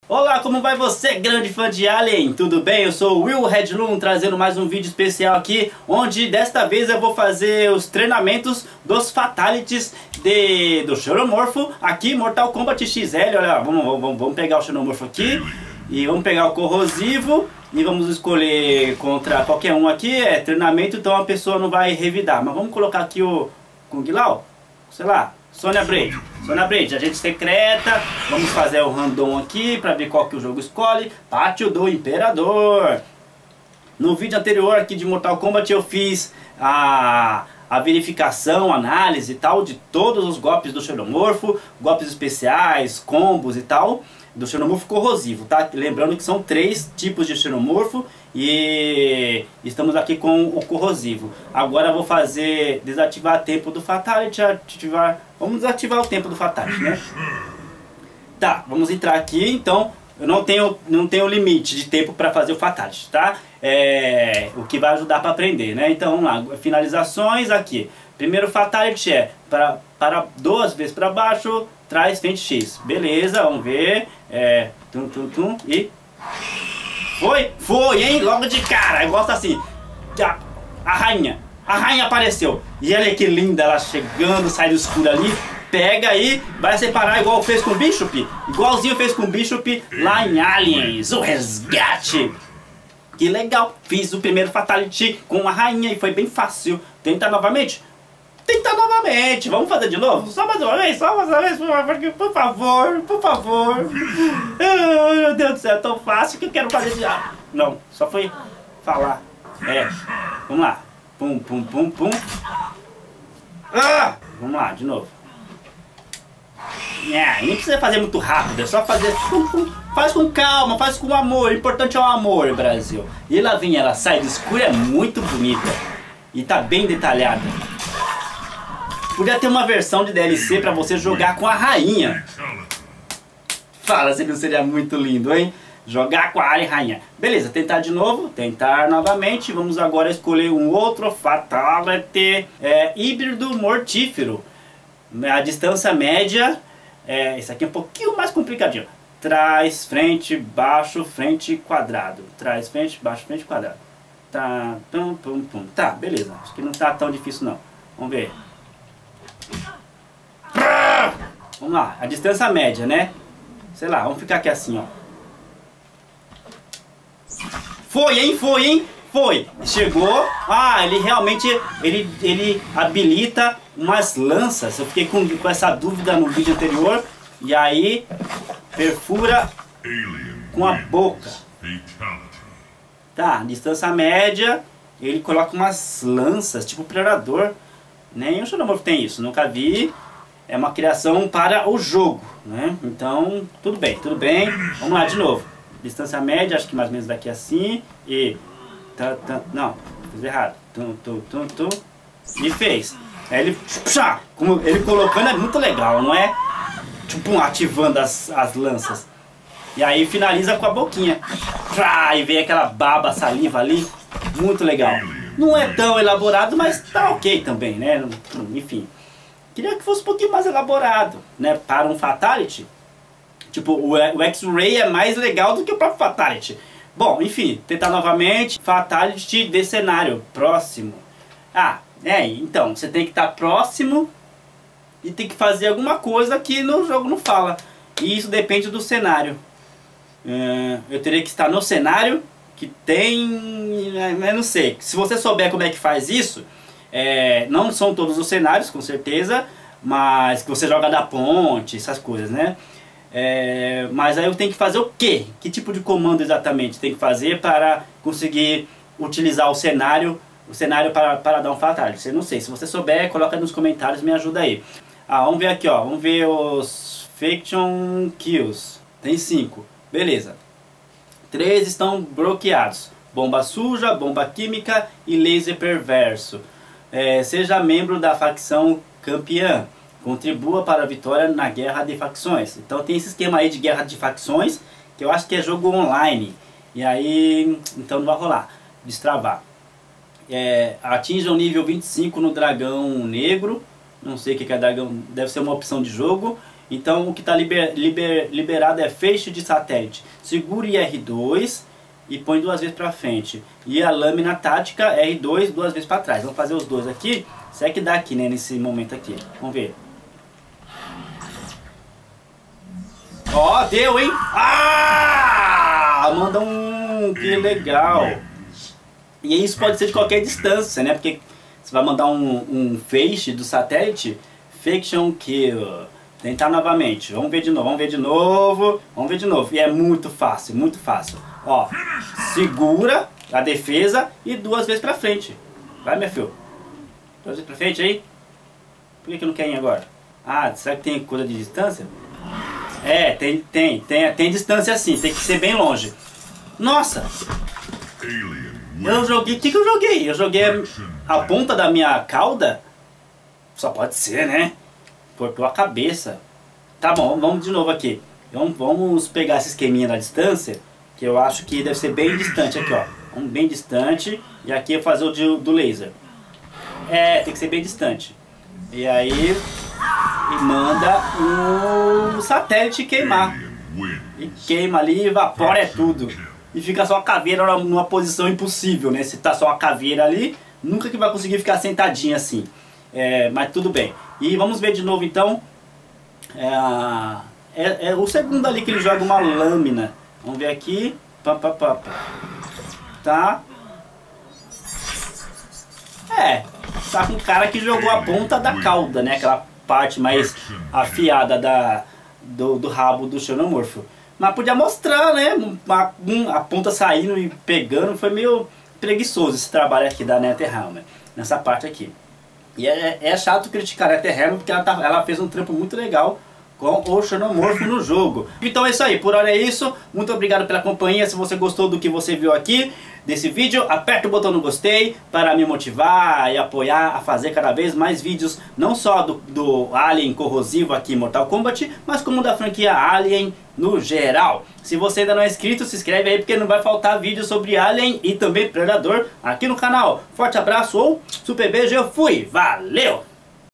Olá, como vai você, grande fã de Alien? Tudo bem? Eu sou o Will Redloom, trazendo mais um vídeo especial aqui, onde desta vez eu vou fazer os treinamentos dos Fatalities do Xenomorfo aqui, Mortal Kombat XL. Olha, vamos pegar o Xenomorfo aqui e vamos pegar o Corrosivo e vamos escolher contra qualquer um aqui. É treinamento, então a pessoa não vai revidar, mas vamos colocar aqui o Kung Lao, sei lá, Sonya Blade, agente secreta. Vamos fazer o random aqui para ver qual que o jogo escolhe. Pátio do Imperador. No vídeo anterior aqui de Mortal Kombat eu fiz a verificação, análise e tal de todos os golpes do Xenomorfo, golpes especiais, combos e tal, do Xenomorfo Corrosivo, tá? Lembrando que são 3 tipos de Xenomorfo e estamos aqui com o Corrosivo. Agora eu vou fazer desativar tempo do Fatality, vamos desativar o tempo do Fatality, né? Tá, vamos entrar aqui, então eu não tenho limite de tempo para fazer o Fatality, tá? O que vai ajudar para aprender, né? Então vamos lá, finalizações aqui. Primeiro Fatality é para 2 vezes para baixo, traz frente X. Beleza, vamos ver. E foi, hein? Logo de cara, eu gosto assim. A rainha apareceu. E olha que linda, ela chegando, sai do escuro ali. Pega aí, vai separar igual fez com o Bishop. Igualzinho fez com o Bishop lá em Aliens, o resgate. Que legal, fiz o primeiro Fatality com a rainha e foi bem fácil. Tenta novamente. Vamos fazer de novo? Só mais uma vez, por favor. Oh, meu Deus do céu, é tão fácil que eu quero fazer de... Não, só foi falar. Vamos lá. Pum. Vamos lá, de novo. Nem precisa fazer muito rápido, é só fazer... Faz com calma, faz com amor, o importante é o amor, Brasil. E lá vem ela, sai do escuro, é muito bonita. E tá bem detalhada. Podia ter uma versão de DLC pra você jogar com a rainha. Fala se não seria muito lindo, hein? Jogar com a rainha. Beleza, tentar de novo, tentar novamente. Vamos agora escolher um outro Fatality. Híbrido mortífero. A distância média. Esse aqui é um pouquinho mais complicadinho. Trás, frente, baixo, frente, quadrado. Trás, frente, baixo, frente, quadrado. Tá, Tá, beleza. Acho que não tá tão difícil não. Vamos ver. Vamos lá, a distância média, né? Sei lá, vamos ficar aqui assim, ó. Foi, hein? Chegou. Ele realmente, ele habilita umas lanças. Eu fiquei com essa dúvida no vídeo anterior. E aí, perfura com a boca. Tá, distância média. Ele coloca umas lanças, tipo predador. Nem o Xenomorfo tem isso, nunca vi. É uma criação para o jogo, né? Então, tudo bem. Vamos lá de novo. Distância média, acho que mais ou menos daqui assim. E... Não, fiz errado. E fez. Aí ele... Como ele colocando é muito legal, não é? Tipo, ativando as lanças. E aí finaliza com a boquinha. E vem aquela baba, saliva ali. Muito legal. Não é tão elaborado, mas tá ok também, né? Enfim. Queria que fosse um pouquinho mais elaborado, né? Para um Fatality. Tipo, o X-Ray é mais legal do que o próprio Fatality. Bom, enfim, tentar novamente. Fatality de cenário próximo. Então, você tem que estar próximo e tem que fazer alguma coisa que no jogo não fala. E isso depende do cenário. Eu teria que estar no cenário que tem... Eu não sei. Se você souber como é que faz isso... não são todos os cenários, com certeza, mas que você joga da ponte, essas coisas, né? Mas aí eu tenho que fazer o quê? Que tipo de comando exatamente tem que fazer para conseguir utilizar o cenário para dar um Fatality? Eu não sei, se você souber, coloca nos comentários, me ajuda aí. Vamos ver aqui, ó, vamos ver os Faction Kills. Tem 5, beleza. 3 estão bloqueados. Bomba suja, bomba química e laser perverso. Seja membro da facção campeã. Contribua para a vitória na guerra de facções. Então tem esse esquema aí de guerra de facções, que eu acho que é jogo online. E aí, então não vai rolar. Destravar. Atinja o nível 25 no dragão negro. Não sei o que é dragão, deve ser uma opção de jogo. Então o que está liberado é feixe de satélite. Segure R2 e põe 2 vezes para frente. E a lâmina tática R2 2 vezes para trás. Vamos fazer os dois aqui. Será que dá aqui, né, nesse momento aqui? Vamos ver. Ó, deu, hein? Ah! Manda um... Que legal. E isso pode ser de qualquer distância, né? Porque você vai mandar um feixe do satélite. Fiction Kill. Tentar novamente. Vamos ver de novo, vamos ver de novo. Vamos ver de novo. E é muito fácil, muito fácil. Ó, segura a defesa e 2 vezes pra frente. Vai, meu filho. 2 vezes pra frente aí. Por que não quer ir agora? Ah, será que tem coisa de distância? É, tem distância assim. Tem que ser bem longe. Nossa! Eu joguei... O que eu joguei? Eu joguei a ponta da minha cauda? Só pode ser, né? Cortou a cabeça. Tá bom, vamos de novo aqui. Vamos pegar esse esqueminha da distância, que eu acho que deve ser bem distante aqui, ó. Vamos bem distante. E aqui eu vou fazer o do laser. É, tem que ser bem distante. E aí... E manda o satélite queimar. E queima ali, evapora tudo. E fica só a caveira numa posição impossível, né? Se tá só a caveira ali, nunca que vai conseguir ficar sentadinha assim. É, mas tudo bem. E vamos ver de novo então. É o segundo ali que ele joga uma lâmina. Vamos ver aqui. Tá. Tá com o cara que jogou a ponta da cauda, né? Aquela parte mais afiada do rabo do xenomorfo. Mas podia mostrar, né? A ponta saindo e pegando. Foi meio preguiçoso esse trabalho aqui da NetherRealm, nessa parte aqui. E é chato criticar a NetherRealm porque ela fez um trampo muito legal com o xenomorfo no jogo. Então é isso aí, por hora é isso. Muito obrigado pela companhia. Se você gostou do que você viu aqui desse vídeo, aperta o botão no gostei para me motivar e apoiar a fazer cada vez mais vídeos, não só do Alien corrosivo aqui em Mortal Kombat, mas como da franquia Alien no geral. Se você ainda não é inscrito, se inscreve aí porque não vai faltar vídeo sobre Alien e também Predador aqui no canal. Forte abraço ou super beijo, eu fui, valeu!